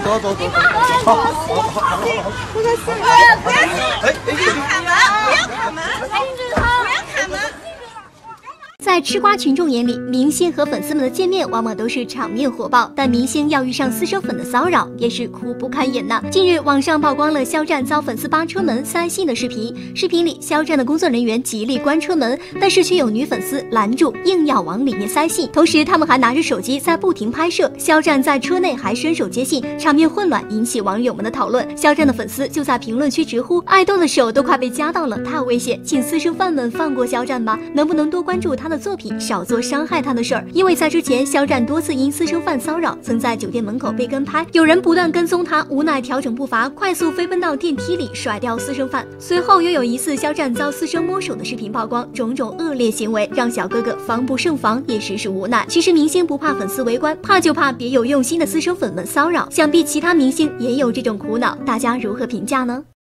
走走走。 好，不要卡门，不要卡门，不要卡门。 在吃瓜群众眼里，明星和粉丝们的见面往往都是场面火爆，但明星要遇上私生粉的骚扰，也是苦不堪言呐。近日，网上曝光了肖战遭粉丝扒车门塞信的视频。视频里，肖战的工作人员极力关车门，但是却有女粉丝拦住，硬要往里面塞信。同时，他们还拿着手机在不停拍摄。肖战在车内还伸手接信，场面混乱，引起网友们的讨论。肖战的粉丝就在评论区直呼：“爱豆的手都快被夹到了，太危险，请私生饭们放过肖战吧，能不能多关注他的作品，少做伤害他的事儿？”因为在之前，肖战多次因私生饭骚扰，曾在酒店门口被跟拍，有人不断跟踪他，无奈调整步伐，快速飞奔到电梯里甩掉私生饭。随后又有疑似肖战遭私生摸手的视频曝光，种种恶劣行为让小哥哥防不胜防，也实属无奈。其实明星不怕粉丝围观，怕就怕别有用心的私生粉们骚扰，想必其他明星也有这种苦恼，大家如何评价呢？